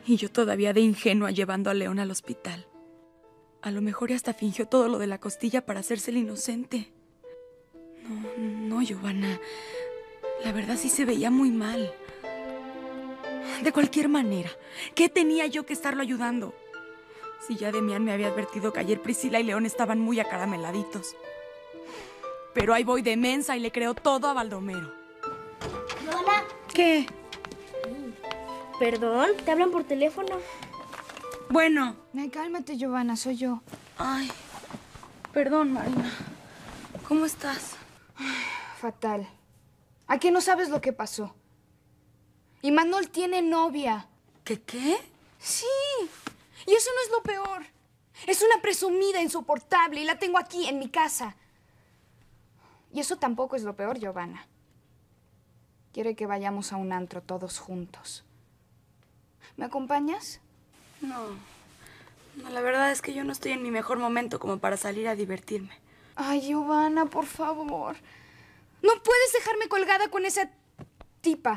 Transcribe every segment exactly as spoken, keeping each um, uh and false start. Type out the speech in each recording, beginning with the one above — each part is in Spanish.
Y yo todavía de ingenua llevando a León al hospital. A lo mejor y hasta fingió todo lo de la costilla para hacerse el inocente. No, no, Giovanna. La verdad sí se veía muy mal. De cualquier manera, ¿qué tenía yo que estarlo ayudando? Si ya Demián me había advertido que ayer Priscila y León estaban muy acarameladitos. Pero ahí voy de mensa y le creo todo a Baldomero. Giovanna. ¿Qué? Perdón, te hablan por teléfono. Bueno. Ay, cálmate, Giovanna, soy yo. Ay, perdón, Marina. ¿Cómo estás? Fatal. ¿A qué no sabes lo que pasó? Y Manuel tiene novia. ¿Qué qué? Sí. Y eso no es lo peor. Es una presumida insoportable y la tengo aquí en mi casa. Y eso tampoco es lo peor, Giovanna. Quiere que vayamos a un antro todos juntos. ¿Me acompañas? No. No, la verdad es que yo no estoy en mi mejor momento como para salir a divertirme. Ay, Giovanna, por favor. No puedes dejarme colgada con esa tipa.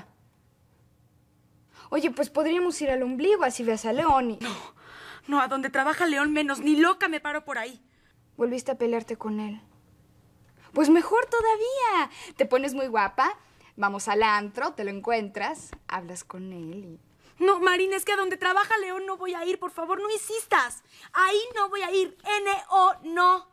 Oye, pues podríamos ir al ombligo, así ves a León y... No, no, a donde trabaja León menos, ni loca me paro por ahí. ¿Volviste a pelearte con él? Pues mejor todavía. Te pones muy guapa, vamos al antro, te lo encuentras, hablas con él y... No, Marina, es que a donde trabaja León no voy a ir, por favor, no insistas. Ahí no voy a ir, N O no.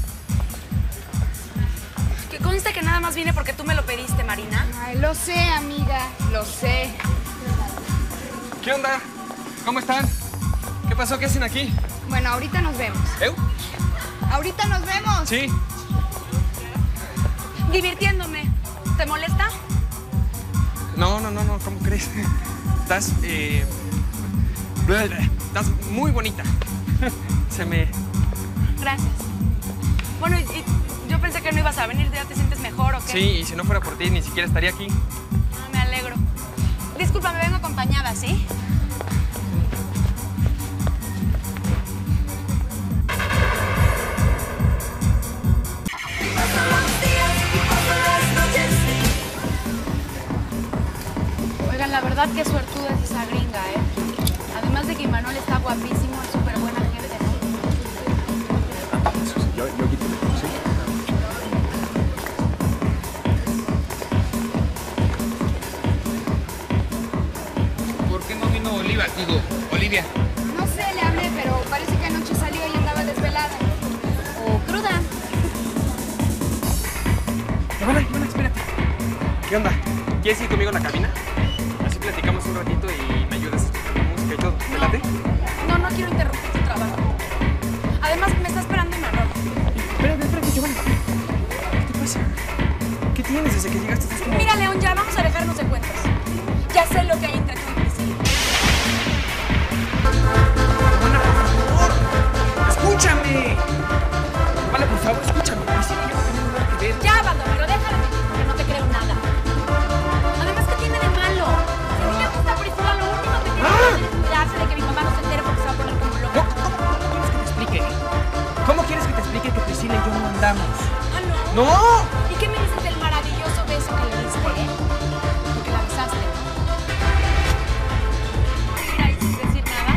Que conste que nada más viene porque tú me lo pediste, Marina. Ay, lo sé, amiga, lo sé. ¿Qué onda? ¿Cómo están? ¿Qué pasó? ¿Qué hacen aquí? Bueno, ahorita nos vemos. ¿Eu? ¡Ahorita nos vemos! Sí. Divirtiéndome. ¿Te molesta? No, no, no, no, ¿cómo crees? Estás, eh... Estás muy bonita. Se me... Gracias. Bueno, y, y yo pensé que no ibas a venir, ¿ya te sientes mejor o qué? Sí, y si no fuera por ti, ni siquiera estaría aquí. Ah, me alegro. Disculpa, me vengo acompañada, ¿sí? Oigan, la verdad que suertuda es esa gringa, ¿eh? Además de que Manuel está guapísimo, es súper buena gente, ¿no? Yo, yo aquí te meto, ¿sí? ¿Por qué no vino Oliva? Digo, Olivia. No sé, le hablé, pero parece que anoche salió y andaba desvelada. O cruda. Giovanna, Giovanna, espérate. ¿Qué onda? ¿Quieres ir conmigo a la cabina? Así platicamos un ratito y me ayudas a escuchar la música y todo. ¿Te late? No, no quiero interrumpir tu trabajo. Además, me está esperando una ropa. Espérate, espérate, Giovanna. ¿Qué te pasa? ¿Qué tienes desde que llegaste? Estás como... Mira, León, ya vamos a dejarnos de cuentos. Ya sé lo que hay entre tú y Priscila. Giovanna, por favor. ¡Escúchame! Vale, por favor, escúchame. Priscila y yo no tenemos nada que ver. Ya, Baldomero, déjalo de mentir, que no te creo nada. Además, ¿qué tiene de malo? Si a mí me gusta Priscila, lo único que tiene que hacer es cuidarse de que mi mamá no se entere porque se va a poner como loca. ¿Cómo, cómo, cómo quieres que te explique? ¿Cómo quieres que te explique que Priscila y yo no andamos? ¿Ah, no? ¡No! ¿Y qué me dices del maravilloso beso que le diste, eh? Porque la besaste, ¿no? ¿Ir ahí sin decir nada?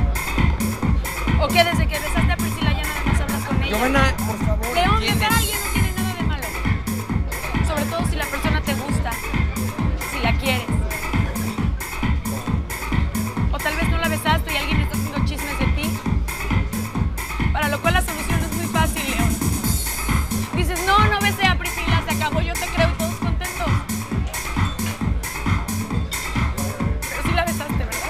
¿O qué, desde que besaste a Priscila ya nada más hablas con ella? Giovanna, por favor, León, entiende. besar a alguien no tiene nada de malo. Sobre todo si la persona te gusta, si la quieres. O tal vez no la besaste y alguien está haciendo chismes de ti. Para lo cual la solución es muy fácil, León. Dices, no, no besé a Priscila, se acabó, yo te creo y todos contentos. Pero sí la besaste, ¿verdad?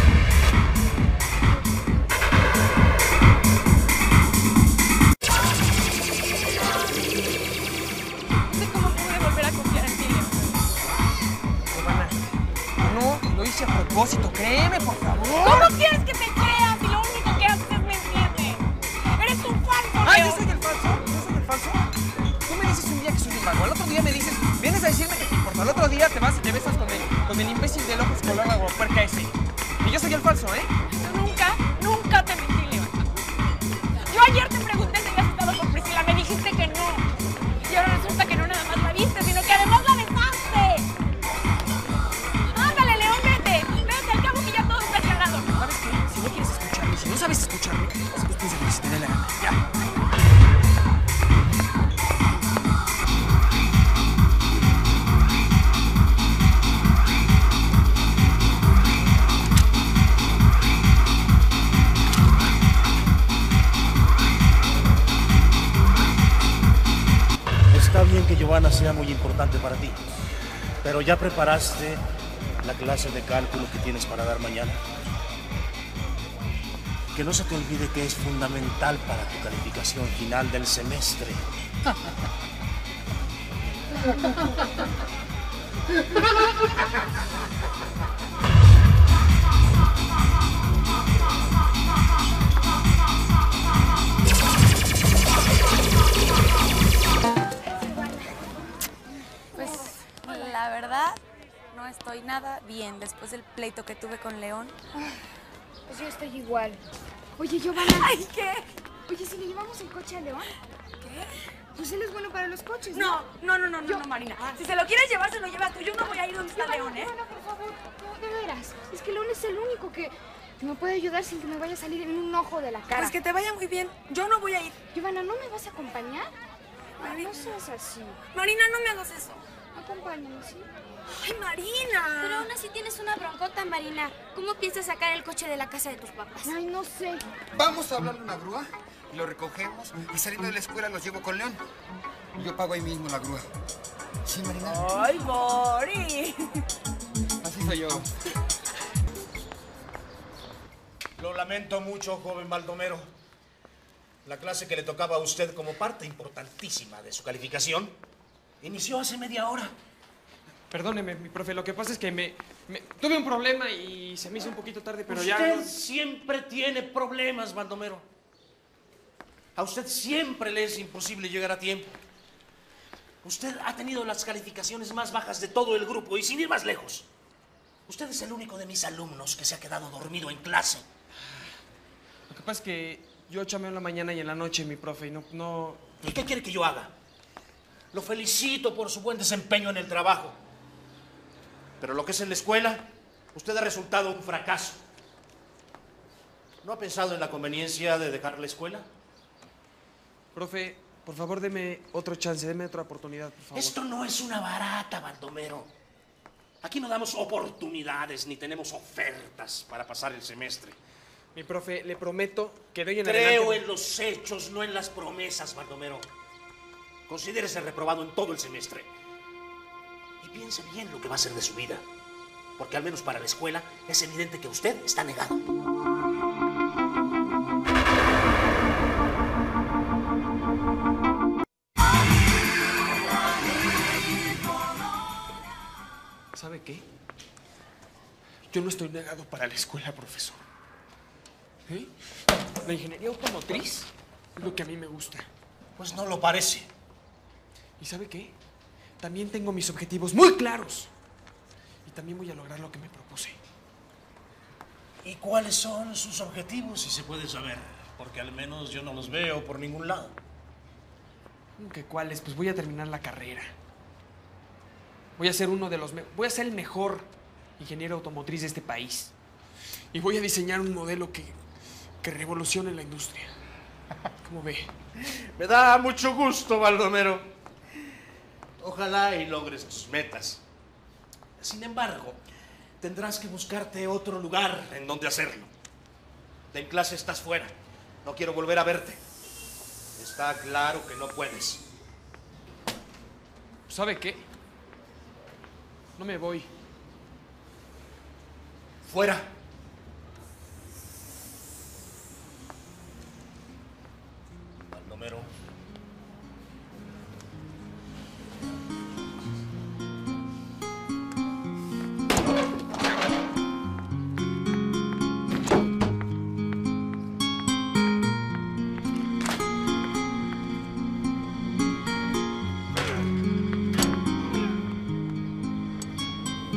No sé cómo pude volver a confiar en ti, León. Giovanna, no lo hice a propósito, créeme, por favor. ¿Cómo quieres que te creas si lo único que haces es mentirme? ¡Eres un falso, ¡Ay, León! yo soy el falso! ¿Yo soy el falso? Tú me dices un día que soy un vago, al otro día me dices, vienes a decirme que te importa, al otro día te vas y te besas con el, con el imbécil del ojo escolar aguapuerca ese. Y yo soy el falso, ¿eh? Nunca, nunca te mentí, León. Yo ayer te pregunté si habías estado con Priscila, me dijiste que no. Y ahora resulta que no nada más la viste, sino que además la besaste. Ándale, León, vete. Vete, al cabo que ya todo está aclarado. Giovanna sea muy importante para ti. Pero ya preparaste la clase de cálculo que tienes para dar mañana. Que no se te olvide que es fundamental para tu calificación final del semestre. Pues la verdad, no estoy nada bien después del pleito que tuve con León. Pues yo estoy igual. Oye, Giovanna. ¡Ay, qué! Oye, si le llevamos el coche a León. ¿Qué? Pues él es bueno para los coches, No, ¿no? no, no, no, Yo- no, no, Marina. Si se lo quieres llevar, se lo llevas tú. Yo no voy a ir donde está Giovanna, León, ¿eh? Giovanna, por favor. No, de veras. Es que León es el único que me puede ayudar sin que me vaya a salir en un ojo de la cara. Pues que te vaya muy bien. Yo no voy a ir. Giovanna, ¿no me vas a acompañar? Ay, no seas así. Marina, no me hagas eso. Acompáñame, ¿sí? ¡Ay, Marina! Pero aún así tienes una broncota, Marina. ¿Cómo piensas sacar el coche de la casa de tus papás? Ay, no sé. Vamos a hablarle a una grúa y lo recogemos y saliendo de la escuela los llevo con León. Y yo pago ahí mismo la grúa. ¿Sí, Marina? ¡Ay, Mori! Así soy yo. Lo lamento mucho, joven Baldomero. La clase que le tocaba a usted como parte importantísima de su calificación inició hace media hora. Perdóneme, mi profe, lo que pasa es que me, me- tuve un problema y se me hizo un poquito tarde, pero ya... Usted siempre tiene problemas, Baldomero. A usted siempre le es imposible llegar a tiempo. Usted ha tenido las calificaciones más bajas de todo el grupo y sin ir más lejos. Usted es el único de mis alumnos que se ha quedado dormido en clase. Lo que pasa es que yo chameo en la mañana y en la noche, mi profe, y no... no... ¿Y qué quiere que yo haga? Lo felicito por su buen desempeño en el trabajo. Pero lo que es en la escuela, usted ha resultado un fracaso. ¿No ha pensado en la conveniencia de dejar la escuela? Profe, por favor, deme otro chance, deme otra oportunidad, por favor. Esto no es una barata, Baldomero. Aquí no damos oportunidades ni tenemos ofertas para pasar el semestre. Mi profe, le prometo que doy en Creo adelante... en los hechos, no en las promesas, Baldomero. Considérese reprobado en todo el semestre. Y piense bien lo que va a ser de su vida. Porque al menos para la escuela es evidente que usted está negado. ¿Sabe qué? Yo no estoy negado para la escuela, profesor. ¿Eh? La ingeniería automotriz es lo que a mí me gusta. Pues no lo parece. ¿Y sabe qué? También tengo mis objetivos muy claros. Y también voy a lograr lo que me propuse. ¿Y cuáles son sus objetivos, si se puede saber? Porque al menos yo no los veo por ningún lado. ¿Cómo que cuáles? Pues voy a terminar la carrera. Voy a ser uno de los... me- Voy a ser el mejor ingeniero automotriz de este país. Y voy a diseñar un modelo que, que revolucione la industria. ¿Cómo ve? Me da mucho gusto, Baldomero. Ojalá y logres tus metas. Sin embargo, tendrás que buscarte otro lugar en donde hacerlo. De clase estás fuera. No quiero volver a verte. Está claro que no puedes. ¿Sabe qué? No me voy. Fuera.